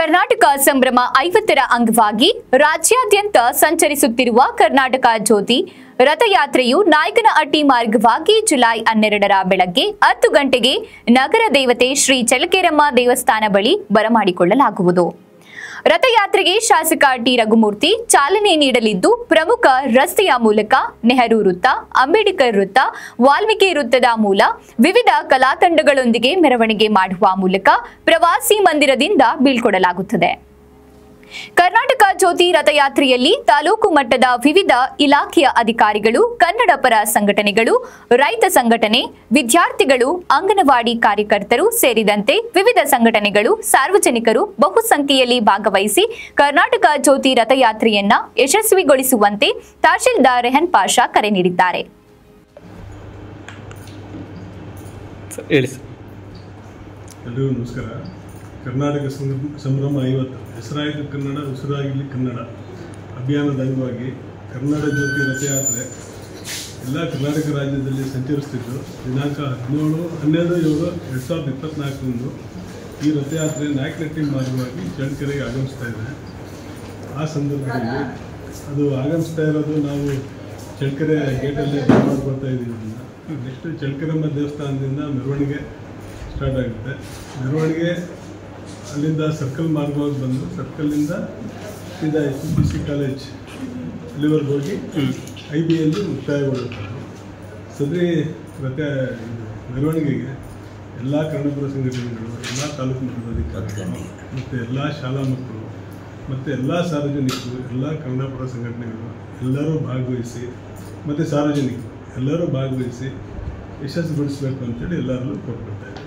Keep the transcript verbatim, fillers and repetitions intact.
ಕರ್ನಾಟಕ ಸಂಭ್ರಮ ಐವತ್ತರ ಅಂಗವಾಗಿ ರಾಜ್ಯಾದ್ಯಂತ ಸಂಚರಿಸುತ್ತಿರುವ ಕರ್ನಾಟಕ ಜ್ಯೋತಿ ರಥಯಾತ್ರೆಯು ನಾಯಕನಹಟ್ಟಿ ಮಾರ್ಗವಾಗಿ ಜುಲೈ ಹನ್ನೆರಡರ ಬೆಳಗ್ಗೆ ಹತ್ತು ಗಂಟೆಗೆ ನಗರ ದೇವತೆ ಶ್ರೀ ಚಳ್ಳಕೆರಮ್ಮ ದೇವಸ್ಥಾನ ಬಳಿ ಬರಮಾಡಿಕೊಳ್ಳಲಾಗುವುದು. ರಥಯಾತ್ರೆಗೆ ಶಾಸಕ ಟಿ ರಘುಮೂರ್ತಿ ಚಾಲನೆ ನೀಡಲಿದ್ದು, ಪ್ರಮುಖ ರಸ್ತೆಯ ಮೂಲಕ ನೆಹರು ವೃತ್ತ, ಅಂಬೇಡ್ಕರ್ ವೃತ್ತ, ವಾಲ್ಮೀಕಿ ವೃತ್ತದ ಮೂಲ ವಿವಿಧ ಕಲಾತಂಡಗಳೊಂದಿಗೆ ಮೆರವಣಿಗೆ ಮಾಡುವ ಮೂಲಕ ಪ್ರವಾಸಿ ಮಂದಿರದಿಂದ ಬೀಳ್ಕೊಡಲಾಗುತ್ತದೆ. ಕರ್ನಾಟಕ ಜ್ಯೋತಿ ರಥಯಾತ್ರೆಯಲ್ಲಿ ತಾಲೂಕು ಮಟ್ಟದ ವಿವಿಧ ಇಲಾಖೆಯ ಅಧಿಕಾರಿಗಳು, ಕನ್ನಡ ಪರ ಸಂಘಟನೆಗಳು, ರೈತ ಸಂಘಟನೆ, ವಿದ್ಯಾರ್ಥಿಗಳು, ಅಂಗನವಾಡಿ ಕಾರ್ಯಕರ್ತರು ಸೇರಿದಂತೆ ವಿವಿಧ ಸಂಘಟನೆಗಳು, ಸಾರ್ವಜನಿಕರು ಬಹುಸಂಖ್ಯೆಯಲ್ಲಿ ಭಾಗವಹಿಸಿ ಕರ್ನಾಟಕ ಜ್ಯೋತಿ ರಥಯಾತ್ರೆಯನ್ನ ಯಶಸ್ವಿಗೊಳಿಸುವಂತೆ ತಹಶೀಲ್ದಾರ್ ರೆಹನ್ ಪಾಷಾ ಕರೆ ನೀಡಿದ್ದಾರೆ. ಕರ್ನಾಟಕ ಸಂಭ್ರಮ ಐವತ್ತು ಹೆಸರಾಯಿತು ಕನ್ನಡ ಉಸಿರಾಗಿರಲಿ ಕನ್ನಡ ಅಭಿಯಾನದ ಅಂಗವಾಗಿ ಕನ್ನಡ ಜ್ಯೋತಿ ರಥಯಾತ್ರೆ ಎಲ್ಲ ಕರ್ನಾಟಕ ರಾಜ್ಯದಲ್ಲಿ ಸಂಚರಿಸುತ್ತಿದ್ದು, ದಿನಾಂಕ ಹದಿನೇಳು ಹನ್ನೆರಡು ಏಳು ಎರಡು ಸಾವಿರದ ಇಪ್ಪತ್ತ್ನಾಲ್ಕರಂದು ಈ ರಥಯಾತ್ರೆ ನಾಯಕನಹಟ್ಟಿ ಮಾರ್ಗವಾಗಿ ಚಳ್ಳಕೆರೆಗೆ ಆಗಮಿಸ್ತಾ ಇದೆ. ಆ ಸಂದರ್ಭದಲ್ಲಿ ಅದು ಆಗಮಿಸ್ತಾ ಇರೋದು ನಾವು ಚಳ್ಳಕೆರೆ ಗೇಟಲ್ಲೇ ಮಾಡ್ಕೊಳ್ತಾ ಇದ್ದೀವಿ. ನೆಕ್ಸ್ಟ್ ಚಳ್ಳಕೆರಮ್ಮ ದೇವಸ್ಥಾನದಿಂದ ಮೆರವಣಿಗೆ ಸ್ಟಾರ್ಟ್ ಆಗುತ್ತೆ. ಮೆರವಣಿಗೆ ಅಲ್ಲಿಂದ ಸರ್ಕಲ್ ಮಾರ್ಗವಾಗಿ ಬಂದು ಸರ್ಕಲ್ಲಿಂದ ಸೀದಾ ಎಸ್ ಪಿ ಸಿ ಕಾಲೇಜ್ ಅಲ್ಲಿವರೆಗೆ ಹೋಗಿ ಐ ಬಿಯಲ್ಲಿ ಮುಕ್ತಾಯಗೊಳ್ಳುತ್ತದೆ. ಸದರಿ ರಥ ಮೆರವಣಿಗೆಗೆ ಎಲ್ಲ ಕನ್ನಡಪರ ಸಂಘಟನೆಗಳು, ಎಲ್ಲ ತಾಲೂಕು ಮಟ್ಟದ ಅಧಿಕಾರಿಗಳು ಮತ್ತು ಎಲ್ಲ ಶಾಲಾ ಮಕ್ಕಳು ಮತ್ತು ಎಲ್ಲ ಸಾರ್ವಜನಿಕರು, ಎಲ್ಲ ಕನ್ನಡಪರ ಸಂಘಟನೆಗಳು ಎಲ್ಲರೂ ಭಾಗವಹಿಸಿ ಮತ್ತು ಸಾರ್ವಜನಿಕರು ಎಲ್ಲರೂ ಭಾಗವಹಿಸಿ ಯಶಸ್ವಿಗೊಳಿಸಬೇಕು ಅಂತೇಳಿ ಎಲ್ಲರಲ್ಲೂ ಕೋರ್ಕೊಳ್ತಾ ಇದ್ದಾರೆ.